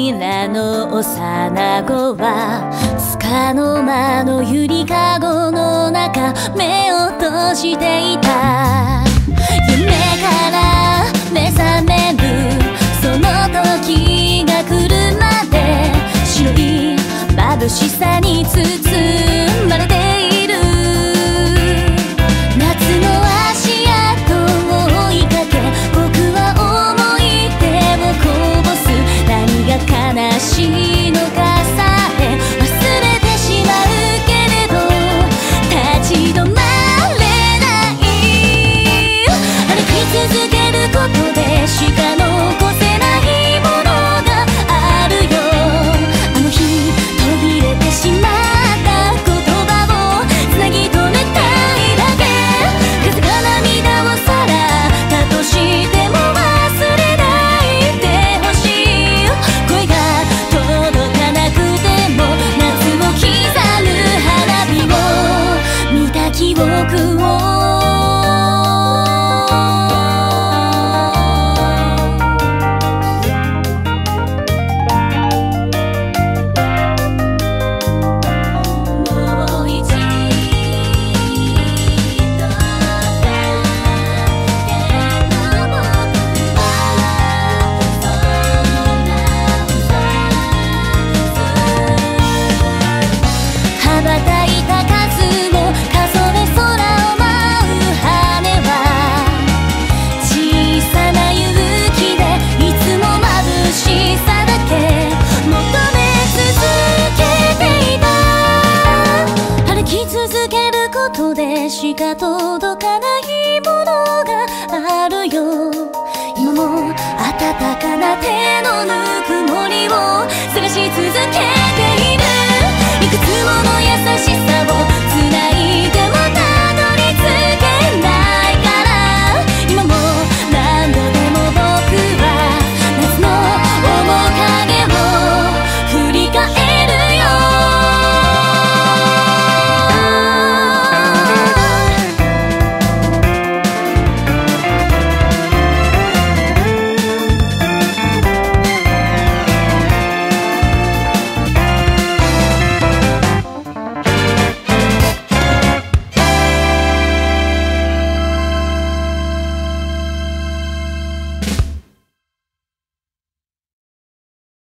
ミイラの幼子は束の間のゆりかごの中目を閉じていた。夢から目覚めるその時が来るまで白い眩しさに包まれている。夏の足跡を追いかけ僕は思い出をこぼす。何が悲しいのかさえ忘れてしまうけれど立ち止まれない。歩き続けることでしか残せないものがあるよ。あの日途切れてしまった言葉をつなぎ止めたいだけ。風が涙をさらったとしても忘れないでほしい。声が届かなくても夏を刻む花火を見た記憶を羽ばたいた数を数え空を舞う羽は小さな勇気でいつも眩しさだけ求め続けていた。歩き続けることでしか届